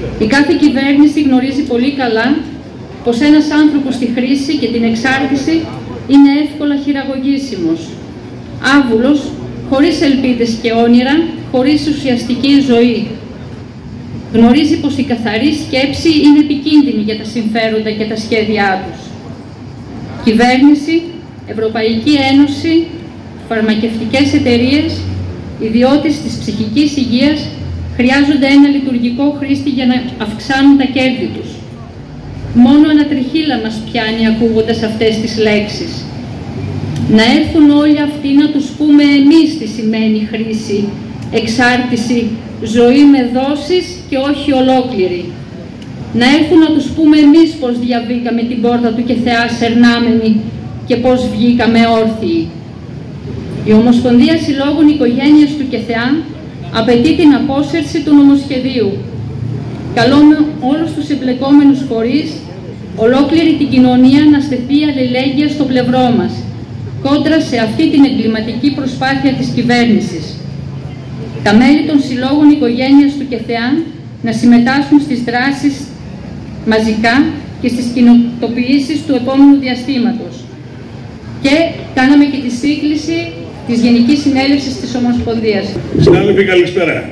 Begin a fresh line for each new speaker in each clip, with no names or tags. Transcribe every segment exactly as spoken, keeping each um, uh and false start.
Η κάθε κυβέρνηση γνωρίζει πολύ καλά πως ένας άνθρωπος στη χρήση και την εξάρτηση είναι εύκολα χειραγωγήσιμος, άβουλος, χωρίς ελπίδες και όνειρα, χωρίς ουσιαστική ζωή. Γνωρίζει πως η καθαρή σκέψη είναι επικίνδυνη για τα συμφέροντα και τα σχέδιά τους. Κυβέρνηση, Ευρωπαϊκή Ένωση, φαρμακευτικές εταιρείες, ιδιώτες της ψυχικής υγείας χρειάζονται ένα λειτουργικό χρήστη για να αυξάνουν τα κέρδη τους. Μόνο ένα τριχύλα μας πιάνει ακούγοντας αυτές τις λέξεις. Να έρθουν όλοι αυτοί να τους πούμε εμείς τι σημαίνει χρήση, εξάρτηση, ζωή με δόσεις και όχι ολόκληρη. Να έρθουν να τους πούμε εμείς πώς διαβήκαμε την πόρτα του Κεθεά σερνάμενοι και πώς βγήκαμε όρθιοι. Η Ομοσπονδία Συλλόγων Οικογένειας του Κεθεά απαιτεί την απόσυρση του νομοσχεδίου. Καλούμε όλους τους εμπλεκόμενους φορείς, ολόκληρη την κοινωνία να στεθεί αλληλέγγυα στο πλευρό μας, κόντρα σε αυτή την εγκληματική προσπάθεια της κυβέρνησης. Τα μέλη των Συλλόγων Οικογένειας του Κεθεά να συμμετάσχουν στις δράσεις μαζικά και στις κοινοτοποιήσεις του επόμενου διαστήματος. Και κάναμε και τη σύγκληση της Γενικής Συνέλευσης της Ομοσπονδίας.
Συνάδελφοι, καλησπέρα.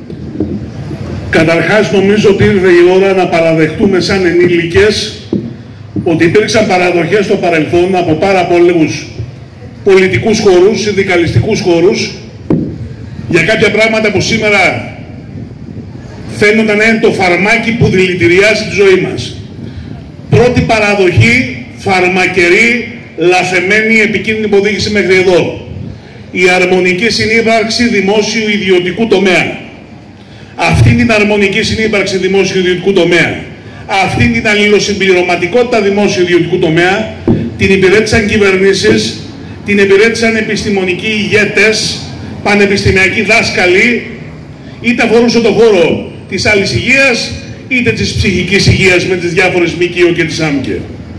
Καταρχάς, νομίζω ότι ήρθε η ώρα να παραδεχτούμε σαν ενήλικες ότι υπήρξαν παραδοχές στο παρελθόν από πάρα πολλούς πολιτικούς χώρους, συνδικαλιστικούς χώρους, για κάποια πράγματα που σήμερα φαίνονταν να είναι το φαρμάκι που δηλητηριάζει τη ζωή μας. Πρώτη παραδοχή, φαρμακερή, λαθεμένη, επικίνδυνη που οδήγησε μέχρι εδώ. Η αρμονική συνύπαρξη δημόσιου-ιδιωτικού τομέα. Αυτή την αρμονική συνύπαρξη δημόσιου-ιδιωτικού τομέα, αυτή την αλληλοσυμπληρωματικότητα δημόσιου-ιδιωτικού τομέα, την υπηρέτησαν κυβερνήσεις, την υπηρέτησαν επιστημονικοί ηγέτες, πανεπιστημιακοί δάσκαλοι, είτε αφορούσε το χώρο της άλλης υγείας, είτε της ψυχικής υγείας με τις διάφορες ΜΚΟ και τις ΑΜΚΕ.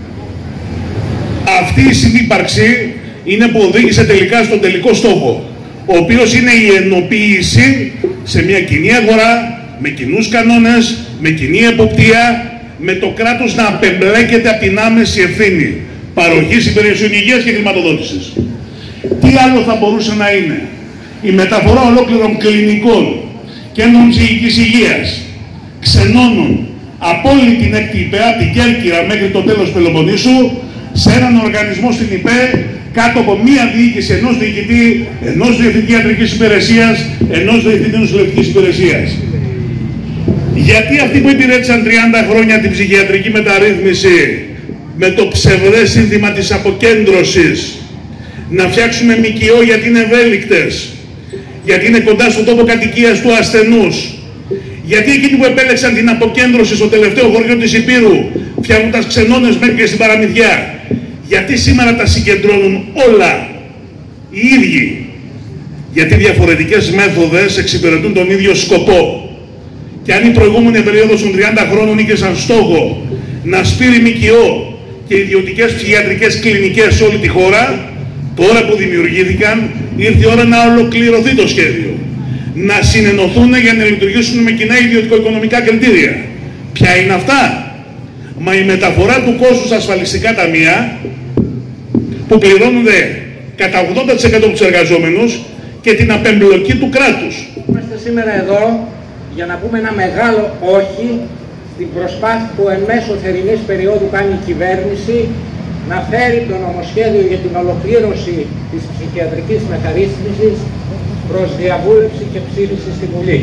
Αυτή η συνύπαρξη είναι που οδήγησε τελικά στον τελικό στόχο, ο οποίος είναι η ενοποίηση σε μια κοινή αγορά, με κοινούς κανόνες, με κοινή εποπτεία, με το κράτος να απεμπλέκεται από την άμεση ευθύνη παροχής υπηρεσιών υγείας και χρηματοδότησης. Τι άλλο θα μπορούσε να είναι? Η μεταφορά ολόκληρων κλινικών κέντρων ψυχικής υγείας, ξενώνων από όλη την έκτη ΥΠΕ, από την Κέρκυρα μέχρι το τέλος Πελοποννήσου, σε έναν οργανισμό στην ΥΠΕ, κάτω από μία διοίκηση ενός διοικητή, ενός διευθυντή ιατρικής υπηρεσίας, ενός διευθυντή νοσηλευτικής υπηρεσίας. Γιατί αυτοί που υπηρέτησαν τριάντα χρόνια την ψυχιατρική μεταρρύθμιση με το ψευδές σύνθημα της αποκέντρωσης, να φτιάξουμε ΜΚΟ γιατί είναι ευέλικτες, γιατί είναι κοντά στον τόπο κατοικίας του ασθενούς, γιατί εκείνοι που επέλεξαν την αποκέντρωση στο τελευταίο χωριό της Υπήρου, φτιάχνοντας ξενώνες μέχρι και στην παραμυθιά, γιατί σήμερα τα συγκεντρώνουν όλα οι ίδιοι? Γιατί διαφορετικές μέθοδες εξυπηρετούν τον ίδιο σκοπό. Και αν η προηγούμενη περίοδος των τριάντα χρόνων είχε σαν στόχο να σπείρει ΜΚΟ και ιδιωτικές ψυχιατρικές κλινικές σε όλη τη χώρα, τώρα που δημιουργήθηκαν ήρθε η ώρα να ολοκληρωθεί το σχέδιο. Να συνενωθούν για να λειτουργήσουν με κοινά ιδιωτικο-οικονομικά κριτήρια. Ποια είναι αυτά? Μα η μεταφορά του κόστους στα ασφαλιστικά ταμεία, που πληρώνονται κατά ογδόντα τοις εκατό από τους εργαζόμενους, και την απεμπλοκή του κράτους.
Είμαστε σήμερα εδώ για να πούμε ένα μεγάλο όχι στην προσπάθεια που εν μέσω θερινής περίοδου κάνει η κυβέρνηση να φέρει το νομοσχέδιο για την ολοκλήρωση της ψυχιατρικής μεταρρύθμισης προς διαβούλευση και ψήφιση στη Βουλή.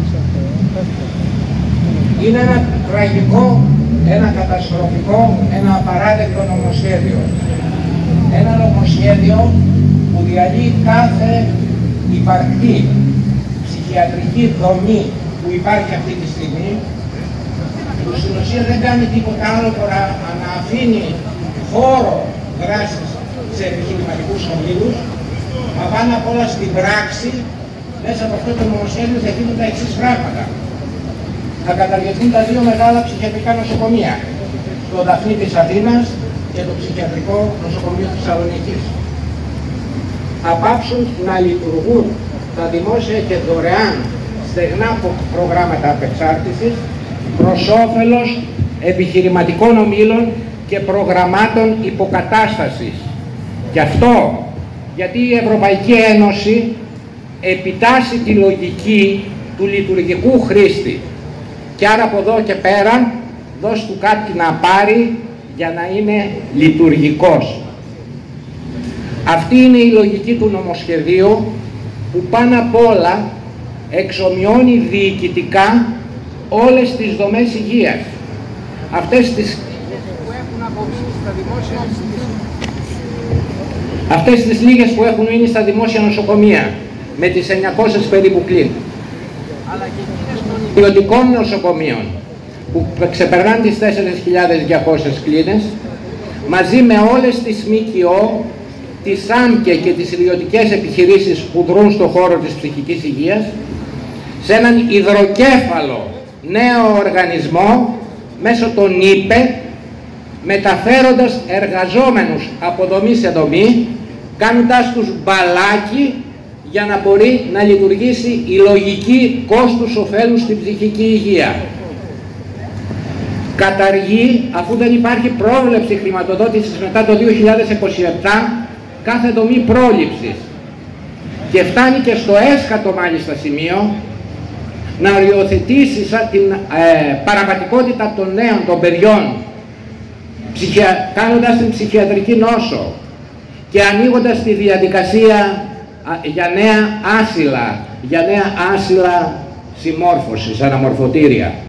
Είναι ένα τραγικό, ένα καταστροφικό, ένα απαράδεκτο νομοσχέδιο. Ένα νομοσχέδιο που διαλύει κάθε υπαρκτή ψυχιατρική δομή που υπάρχει αυτή τη στιγμή, που στην ουσία δεν κάνει τίποτα άλλο παρά να αφήνει χώρο δράσης σε επιχειρηματικούς ομίλους, μα πάνω απ' όλα στην πράξη, μέσα από αυτό το νομοσχέδιο θα γίνουν τα εξής πράγματα. Θα καταργηθούν τα δύο μεγάλα ψυχιατρικά νοσοκομεία, το Δαφνί της Αθήνας και το ψυχιατρικό νοσοκομείο της Θεσσαλονίκης. Θα πάψουν να λειτουργούν τα δημόσια και δωρεάν στεγνά προγράμματα απεξάρτησης προς όφελος επιχειρηματικών ομίλων και προγραμμάτων υποκατάστασης. Γι' αυτό, γιατί η Ευρωπαϊκή Ένωση επιτάσσει τη λογική του λειτουργικού χρήστη και άρα από εδώ και πέρα δώσ' του κάτι να πάρει για να είναι λειτουργικός. Αυτή είναι η λογική του νομοσχεδίου που πάνω απ' όλα εξομοιώνει διοικητικά όλες τις δομές υγείας. Αυτές τις που έχουν απομείνει στα δημόσια Αυτές τις λίγες που έχουν μείνει στα δημόσια νοσοκομεία, με τις εννιακόσιες περίπου κλίνες, αλλά και εκείνες των ιδιωτικών νοσοκομείων, που ξεπερνάνε τις τέσσερις χιλιάδες διακόσιες κλίνες, μαζί με όλες τις ΜΚΟ, τις ΆΜΚΕ και τις ιδιωτικές επιχειρήσεις που δρούν στον χώρο της ψυχικής υγείας, σε έναν υδροκέφαλο νέο οργανισμό, μέσω των ΙΠΕ, μεταφέροντας εργαζόμενους από δομή σε δομή, κάνοντας τους μπαλάκι για να μπορεί να λειτουργήσει η λογική κόστους-οφέλους στην ψυχική υγεία. Καταργεί, αφού δεν υπάρχει πρόβλεψη χρηματοδότησης μετά το δύο χιλιάδες είκοσι επτά, κάθε δομή πρόληψης. Και φτάνει και στο έσχατο μάλιστα σημείο να οριοθετήσει την ε, παραβατικότητα των νέων, των παιδιών, ψυχια... κάνοντας την ψυχιατρική νόσο και ανοίγοντας τη διαδικασία α, για νέα άσυλα, για νέα άσυλα συμμόρφωσης, αναμορφωτήρια.